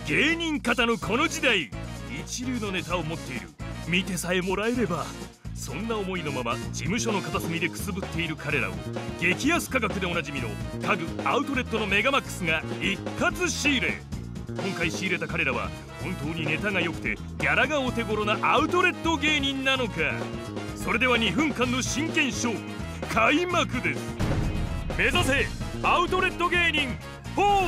芸人方のこの時代、一流のネタを持っている、見てさえもらえれば。そんな思いのまま事務所の片隅でくすぶっている彼らを、激安価格でおなじみの家具アウトレットのメガマックスが一括仕入れ。今回仕入れた彼らは本当にネタが良くてギャラがお手頃なアウトレット芸人なのか。それでは2分間の真剣勝負開幕です。目指せアウトレット芸人4。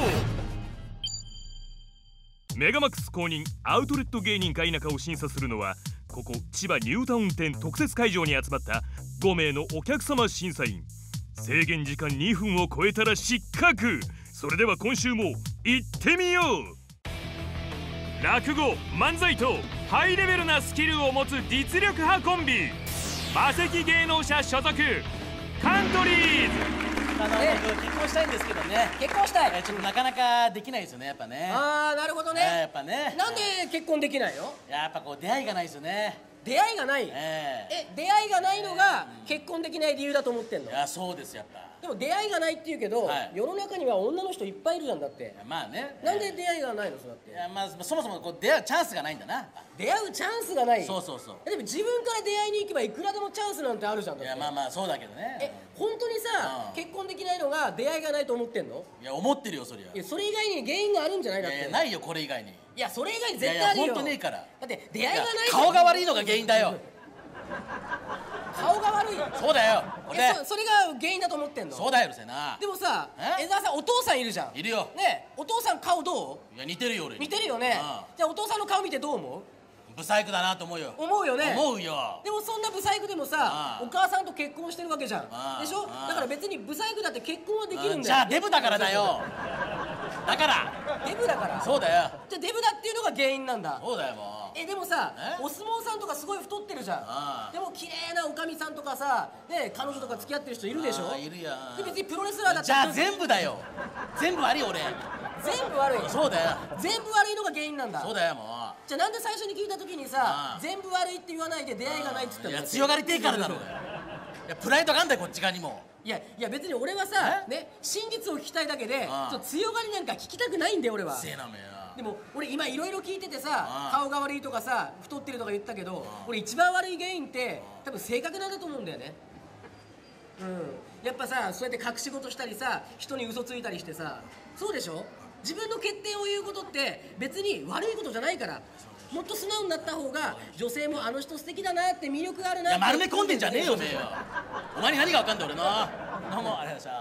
メガマックス公認アウトレット芸人か否かを審査するのは、ここ千葉ニュータウン店特設会場に集まった5名のお客様審査員。制限時間2分を超えたら失格。それでは今週も行ってみよう。落語漫才とハイレベルなスキルを持つ実力派コンビ、マセキ芸能者所属カントリーズ。 僕結婚したいんですけどね。 結婚したい。 ちょっとなかなかできないですよね、やっぱね。 ああ、なるほどね。 やっぱね。 なんで結婚できないの？ やっぱこう出会いがないですよね。 出会いがない。出会いがないのが結婚できない理由だと思ってんの？ いや、そうですやっぱ。 でも出会いがないって言うけど、世の中には女の人いっぱいいるじゃん。だってまあね。 なんで出会いがないの？そうだって。 いや、まあそもそもこう出会うチャンスがないんだな。 出会うチャンスがない。 そうそうそう。 でも自分から出会いに行けばいくらでもチャンスなんてあるじゃん。 いや、まあまあそうだけどね。 本当にさ、結婚できないのが出会いがないと思ってんの？いや、思ってるよそりゃ。 いや、それ以外に原因があるんじゃない？だって。 いや、ないよこれ以外に。 いや、それ以外に絶対あるよ。 いや、本当ねえから。 だって出会いがない。 顔が悪いのが原因だよ。 顔が悪い。 そうだよ。 それが原因だと思ってんの？ そうだよ、うるせえな。 でもさ、江澤さんお父さんいるじゃん。 いるよ。 ね、お父さん顔どう？ いや、似てるよ俺に。 似てるよね。じゃあお父さんの顔見てどう思う？ ブサイクだなと思うよ。 思うよね。 思うよ。 でもそんなブサイクでもさ、お母さんと結婚してるわけじゃん。でしょ？だから別にブサイクだって結婚はできるんだよ。 じゃあデブだからだよ。だからデブだから。 そうだよ。 じゃあデブだっていうのが原因なんだ。 そうだよもう。 でもさ、お相撲さんとかすごい太ってるじゃん。でも綺麗なおかみさんとかさ、ね、彼女とか付き合ってる人いるでしょ？いるやん。で別にプロレスラーだって。 じゃあ全部だよ。全部悪い俺。 全部悪い。 そうだよ。 全部悪いのが原因なんだ。 そうだよもう。 じゃあなんで最初に聞いた時にさ、全部悪いって言わないで出会いがないっつったの？ いや、強がりてえからだろ。いや、プライドがあんだよこっち側にも。 いや別に俺はさ、ね、真実を聞きたいだけで強がりなんか聞きたくないんだよ俺は。 せえなめや。 でも俺今いろいろ聞いててさ、顔が悪いとかさ、太ってるとか言ったけど、俺一番悪い原因って多分性格なんだと思うんだよね。やっぱさ、そうやって隠し事したりさ、人に嘘ついたりしてさ、そうでしょ？自分の欠点を言うことって別に悪いことじゃないから、もっと素直になった方が女性もあの人素敵だなって魅力があるなって。 いや、丸め込んでんじゃねえよおめえよ。お前に何が分かんだ俺の。どうもありがとうございました。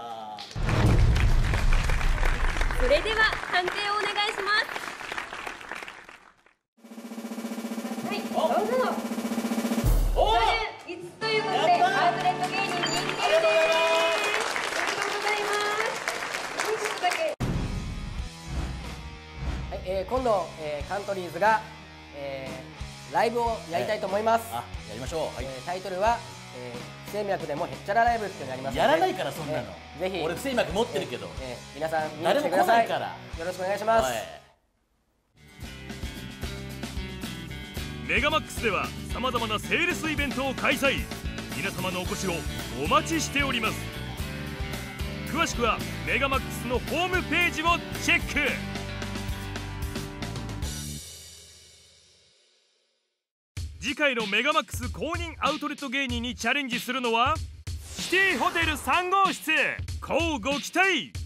それでは判定をお願いします。はい、どうぞ。5つということでアウトレット芸人認定です。ありがとうございます。 今度、カントリーズが、ライブをやりたいと思います。 やりましょう。 タイトルは不整脈でもへっちゃらライブっていうのがありますので、 やらないからそんなの。 ぜひ俺不整脈持ってるけど、 皆さん見に来てください。よろしくお願いします。 メガマックスではさまざまなセールスイベントを開催。皆様のお越しをお待ちしております。詳しくはメガマックスのホームページをチェック。次回のメガマックス公認アウトレット芸人にチャレンジするのはシティホテル3号室。乞うご期待。